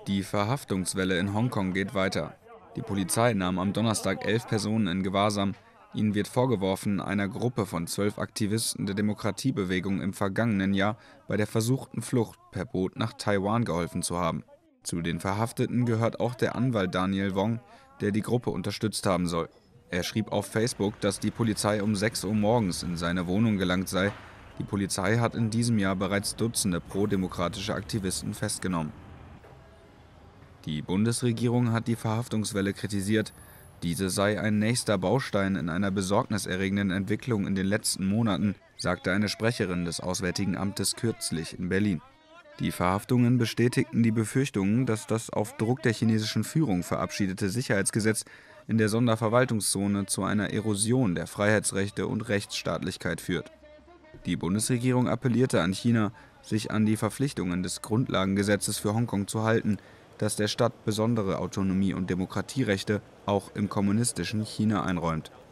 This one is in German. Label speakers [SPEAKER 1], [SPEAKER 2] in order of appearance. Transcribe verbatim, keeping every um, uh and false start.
[SPEAKER 1] Die Verhaftungswelle in Hongkong geht weiter. Die Polizei nahm am Donnerstag elf Personen in Gewahrsam. Ihnen wird vorgeworfen, einer Gruppe von zwölf Aktivisten der Demokratiebewegung im vergangenen Jahr bei der versuchten Flucht per Boot nach Taiwan geholfen zu haben. Zu den Verhafteten gehört auch der Anwalt Daniel Wong, der die Gruppe unterstützt haben soll. Er schrieb auf Facebook, dass die Polizei um sechs Uhr morgens in seine Wohnung gelangt sei. Die Polizei hat in diesem Jahr bereits Dutzende prodemokratische Aktivisten festgenommen. Die Bundesregierung hat die Verhaftungswelle kritisiert. Diese sei ein nächster Baustein in einer besorgniserregenden Entwicklung in den letzten Monaten, sagte eine Sprecherin des Auswärtigen Amtes kürzlich in Berlin. Die Verhaftungen bestätigten die Befürchtungen, dass das auf Druck der chinesischen Führung verabschiedete Sicherheitsgesetz in der Sonderverwaltungszone zu einer Erosion der Freiheitsrechte und Rechtsstaatlichkeit führt. Die Bundesregierung appellierte an China, sich an die Verpflichtungen des Grundlagengesetzes für Hongkong zu halten, das der Stadt besondere Autonomie und Demokratierechte auch im kommunistischen China einräumt.